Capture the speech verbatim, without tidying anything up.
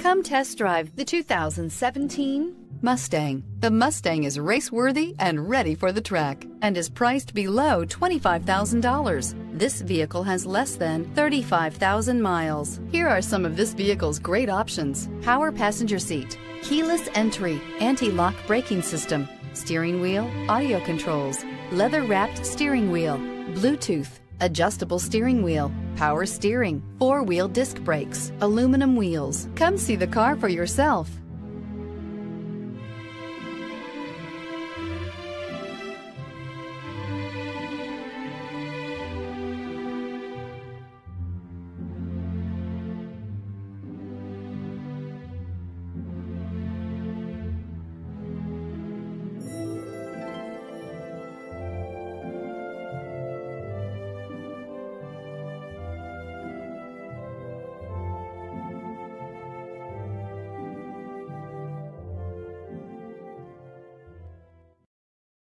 Come test drive the two thousand seventeen Mustang. The Mustang is race-worthy and ready for the track and is priced below twenty-five thousand dollars. This vehicle has less than thirty-five thousand miles. Here are some of this vehicle's great options: power passenger seat, keyless entry, anti-lock braking system, steering wheel audio controls, leather-wrapped steering wheel, Bluetooth, adjustable steering wheel, power steering, four-wheel disc brakes, aluminum wheels. Come see the car for yourself.